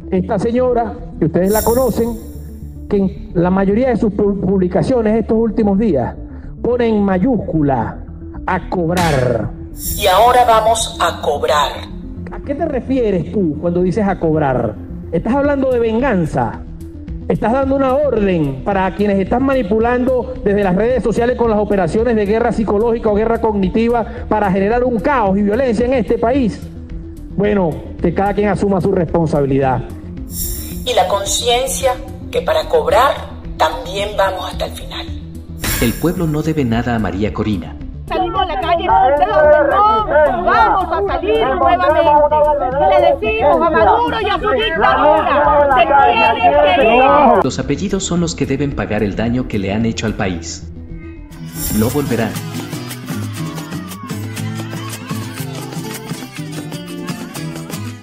esta señora, que ustedes la conocen, que en la mayoría de sus publicaciones estos últimos días pone en mayúscula a cobrar. Y ahora vamos a cobrar. ¿A qué te refieres tú cuando dices a cobrar? ¿Estás hablando de venganza? ¿Estás dando una orden para quienes están manipulando desde las redes sociales con las operaciones de guerra psicológica o guerra cognitiva para generar un caos y violencia en este país? Bueno, que cada quien asuma su responsabilidad. Y la conciencia que para cobrar también vamos hasta el final. El pueblo no debe nada a María Corina. Salimos a la calle, no vamos a salir nuevamente. Le decimos a Maduro y a su dictadura, se tienen que ir. Los apellidos son los que deben pagar el daño que le han hecho al país. No volverán.